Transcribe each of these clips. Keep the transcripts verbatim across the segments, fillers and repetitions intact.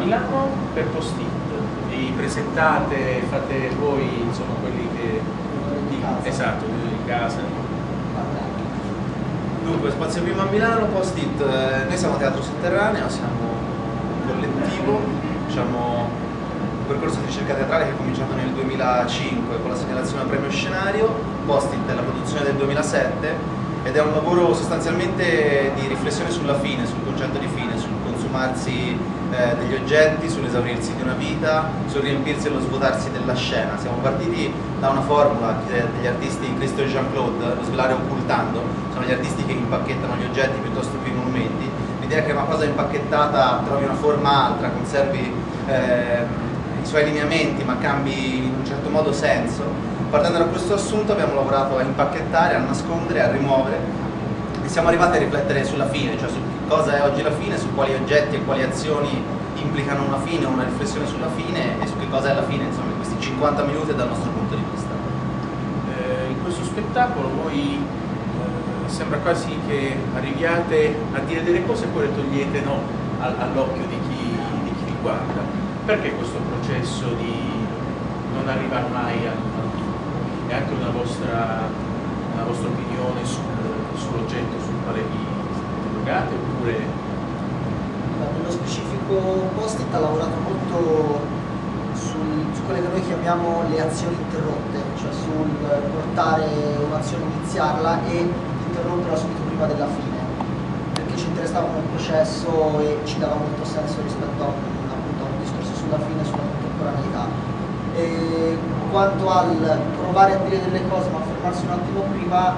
Milano per post-it, li presentate, fate voi, insomma, quelli che... Di casa. Esatto, di casa. Dunque, Spazio Prima a Milano, post-it, eh, noi siamo Teatro Sotterraneo, siamo un collettivo, diciamo, un percorso di ricerca teatrale che è cominciato nel duemilacinque con la segnalazione al premio scenario, post-it è la produzione del duemilasette ed è un lavoro sostanzialmente di riflessione sulla fine, sul concetto di fine, sul consumarsi eh, degli oggetti, sull'esaurirsi di una vita, sul riempirsi e lo svuotarsi della scena. Siamo partiti da una formula degli artisti Cristo e Jean-Claude, lo svelare occultando, sono gli artisti che impacchettano gli oggetti piuttosto che i monumenti. L'idea è che una cosa impacchettata trovi una forma altra, conservi eh, i suoi lineamenti ma cambi in un certo modo senso. Partendo da questo assunto abbiamo lavorato a impacchettare, a nascondere, a rimuovere e siamo arrivati a riflettere sulla fine, cioè su cosa è oggi la fine, su quali oggetti e quali azioni implicano una fine o una riflessione sulla fine e su che cosa è la fine, insomma, in questi cinquanta minuti dal nostro punto di vista. Eh, in questo spettacolo voi eh, sembra quasi che arriviate a dire delle cose e poi le togliete, no, all'occhio di chi, di chi vi guarda. Perché questo processo di non arrivare mai a è anche una vostra, una vostra opinione sul, sull'oggetto sul quale vi interrogate, oppure... Nello specifico Post-it ha lavorato molto sul, su quelle che noi chiamiamo le azioni interrotte, cioè sul portare un'azione, iniziarla e interromperla subito prima della fine, perché ci interessava come processo e ci dava molto senso rispetto a un, appunto, a un discorso sulla fine e sulla contemporaneità. E quanto al provare a dire delle cose ma fermarsi un attimo prima,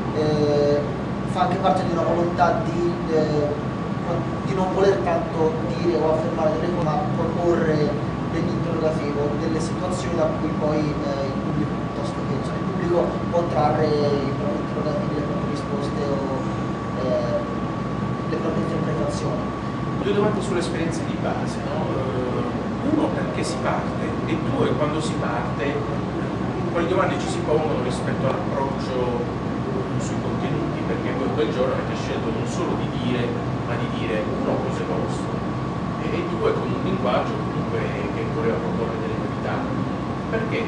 eh, fa anche parte di una volontà di, eh, di non voler tanto dire o affermare delle cose ma proporre degli interrogativi, delle situazioni da cui poi eh, il pubblico piuttosto che cioè, il pubblico può trarre i propri interrogativi, le proprie risposte o eh, le proprie interpretazioni. Due domande sull'esperienza di base, no? Uno, perché si parte, e due, quando si parte, quali domande ci si pongono rispetto all'approccio sui contenuti, perché voi quel giorno avete scelto non solo di dire, ma di dire uno cose vostre, e, e due con un linguaggio comunque che voleva proporre delle novità. Perché?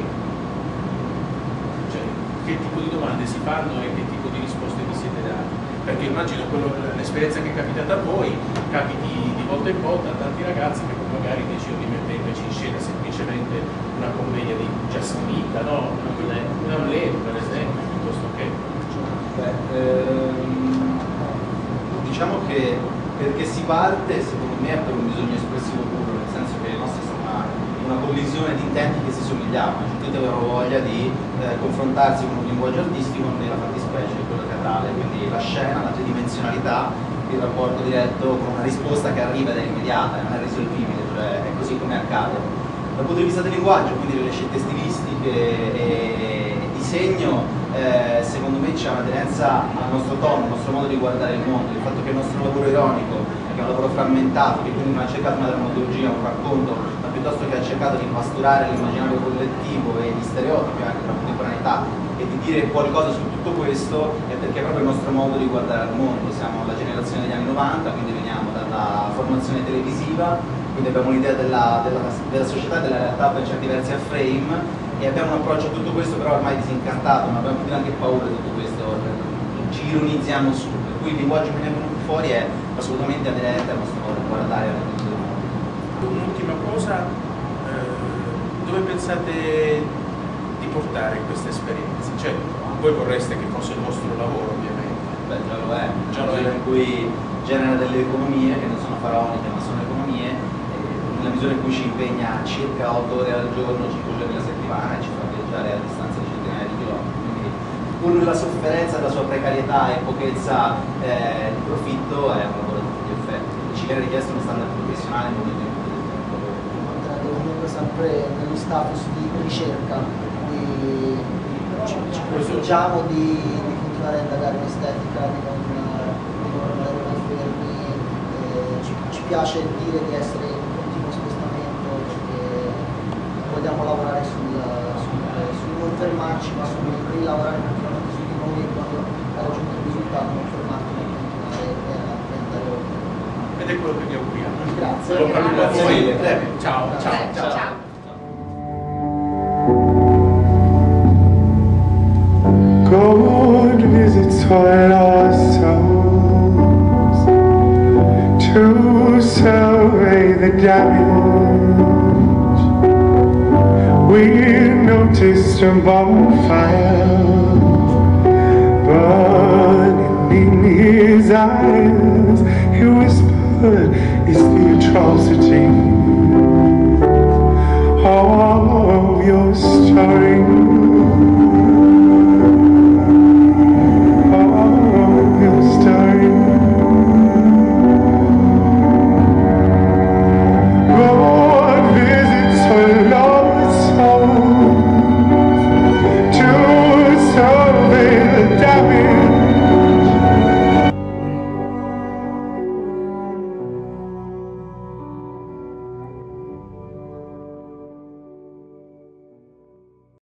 Cioè, che tipo di domande si fanno e che tipo di risposte vi siete dati? Perché immagino l'esperienza che è capitata a voi capiti di volta in volta a tanti ragazzi che poi magari decidono di mettere invece in scena semplicemente una commedia di Giasmita, no? Un Amleto per esempio, piuttosto che... Beh, ehm, diciamo che perché si parte secondo me è per un bisogno espressivo puro, nel senso che le nostre sono una, una collisione di intenti che si somigliavano, cioè tutti avevano voglia di eh, confrontarsi con un linguaggio artistico nella fattispecie, quello teatrale, quindi la scena, la tridimensionalità, il rapporto diretto con una risposta che arriva ed è immediata, non è risolvibile, cioè è così come accade. Dal punto di vista del linguaggio, quindi delle scelte stilistiche e disegno, eh, secondo me c'è un'aderenza al nostro tono, al nostro modo di guardare il mondo, il fatto che il nostro lavoro ironico, che è un lavoro frammentato, che quindi non ha cercato una drammaturgia, un racconto, ma piuttosto che ha cercato di pasturare l'immaginario collettivo e gli stereotipi anche della contemporaneità e di dire qualcosa su tutto questo, è perché è proprio il nostro modo di guardare al mondo. Siamo la generazione degli anni novanta, quindi veniamo dalla formazione televisiva, quindi abbiamo l'idea della, della, della società e della realtà per certi versi a frame e abbiamo un approccio a tutto questo però ormai disincantato, ma abbiamo più anche paura di tutto questo, ci ironizziamo su, per cui il linguaggio che ne è venuto fuori è assolutamente aderente al nostro modo di guardare al mondo. Un'ultima cosa, eh, dove pensate di portare queste esperienze? Cioè, voi vorreste che fosse il vostro lavoro ovviamente. Beh, già lo è, già lo è. In cui genera delle economie che non sono faraoniche ma sono economie, nella misura in cui ci impegna circa otto ore al giorno, cinque giorni alla settimana e ci fa viaggiare a distanza di centinaia di chilometri. Quindi pur nella sofferenza della sua precarietà e pochezza eh, di profitto è un lavoro a tutti gli effetti. Ci viene richiesto uno standard professionale in momento in cui Mantenendo comunque sempre nello status di ricerca, quindi ci, ci proteggiamo di, di continuare a indagare l'estetica, di non, di non rimanere mai fermi, eh, ci, ci piace dire di essere in continuo spostamento perché vogliamo lavorare sul, sul, sul non fermarci ma sul rilavorare continuamente su di noi e quando hai raggiunto il risultato non fermarti ma continuare e andare oltre. ed è quello che vi auguriamo. Grazie. Bocca al lupo a Grazie voi. mille. Ciao, ciao, Ciao. ciao. Ciao. God visits all our souls to survey the damage. We noticed a bonfire burning in his eyes. He whispered, "It's the atrocity." Oh,